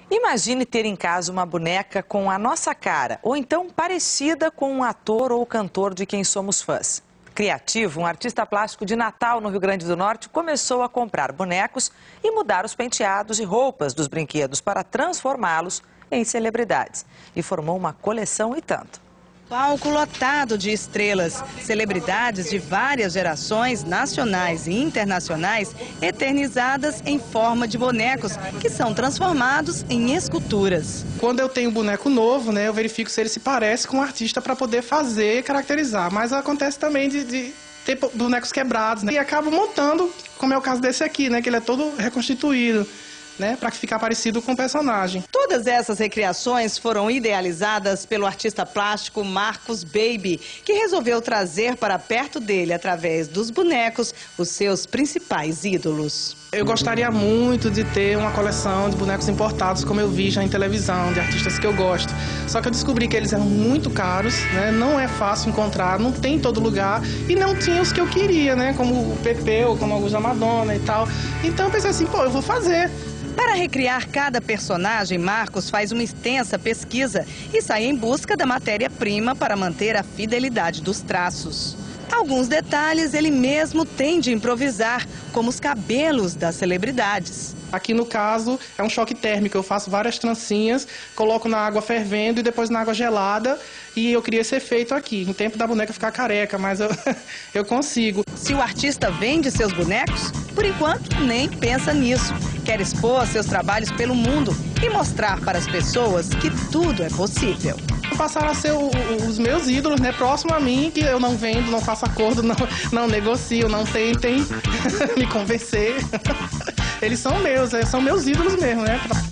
Imagine ter em casa uma boneca com a nossa cara, ou então parecida com um ator ou cantor de quem somos fãs. Criativo, um artista plástico de Natal, no Rio Grande do Norte, começou a comprar bonecos e mudar os penteados e roupas dos brinquedos para transformá-los em celebridades. E formou uma coleção e tanto. Palco lotado de estrelas, celebridades de várias gerações, nacionais e internacionais, eternizadas em forma de bonecos, que são transformados em esculturas. Quando eu tenho um boneco novo, eu verifico se ele se parece com um artista para poder fazer e caracterizar. Mas acontece também de ter bonecos quebrados, e acabo montando, como é o caso desse aqui, que ele é todo reconstituído, para ficar parecido com o personagem. Todas essas recriações foram idealizadas pelo artista plástico Marcos Baby, que resolveu trazer para perto dele, através dos bonecos, os seus principais ídolos. Eu gostaria muito de ter uma coleção de bonecos importados, como eu vi já em televisão, de artistas que eu gosto. Só que eu descobri que eles eram muito caros, não é fácil encontrar, não tem em todo lugar, e não tinha os que eu queria, como o Pepeu, como alguns da Madonna e tal. Então eu pensei assim, eu vou fazer. Para recriar cada personagem, Marcos faz uma extensa pesquisa e sai em busca da matéria-prima para manter a fidelidade dos traços. Alguns detalhes ele mesmo tem de improvisar, como os cabelos das celebridades. Aqui no caso é um choque térmico, eu faço várias trancinhas, coloco na água fervendo e depois na água gelada, e eu queria esse efeito aqui, em tempo da boneca ficar careca, mas eu consigo. Se o artista vende seus bonecos, por enquanto nem pensa nisso. Quer expor seus trabalhos pelo mundo e mostrar para as pessoas que tudo é possível. Passaram a ser os meus ídolos, próximo a mim, que eu não vendo, não faço acordo, não negocio, não tentem me convencer. Eles são meus ídolos mesmo,